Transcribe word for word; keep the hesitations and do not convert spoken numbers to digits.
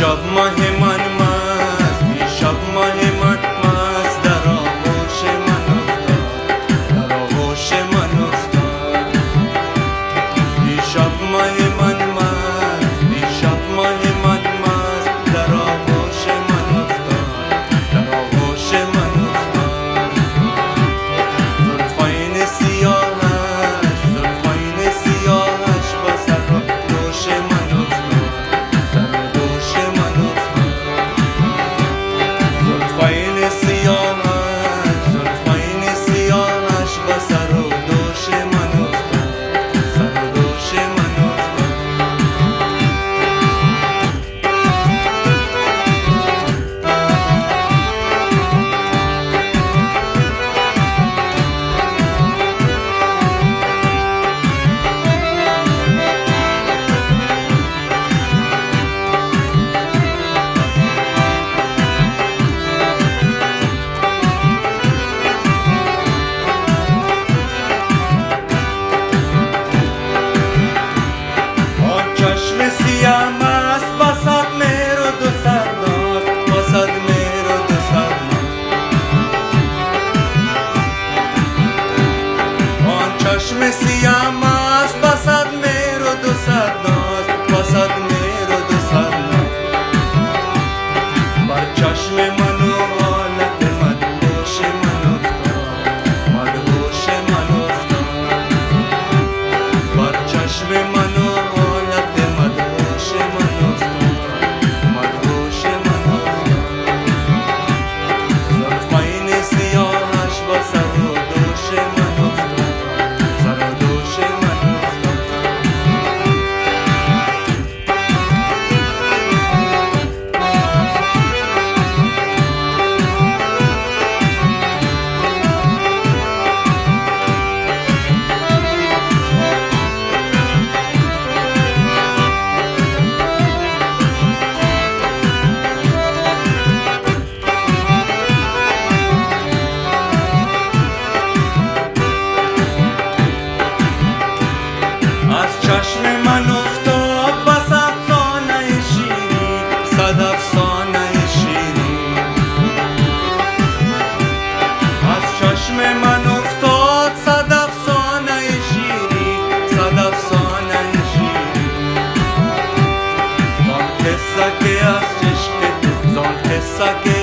دیشب ماه من مست، دیشب ماه من مست در آغوش من افتاد، در آغوش من افتاد. دیشب ماه من مست، دیشب ماه من مست در آغوش من افتاد، در آغوش من افتاد. زلفین سیاهش، زلفین سیاهش با سر و دوش من افتاد، سر و دوش من افتاد. زلفین سیاهش، زلفین سیاهش با سر و دوش من افتاد، سر و دوش من افتاد. چشم سیاه است با صد مهر و دو صد ناز، با صد مهر و دو صد ناز. آن چشم سیاه است با صد مهر و دو صد ناز، با صد مهر و دو صد ناز. بر چشم من و حالت مدهوش من افتاد، مدهوش من افتاد. بر چشم من و چشم من افتاد بس افسانه شیرین، صد افسانه شیرین. از چشم من افتاد صد افسانه شیرین، صد افسانه شیرین. زان قصه که از عشق تو، زان قصه که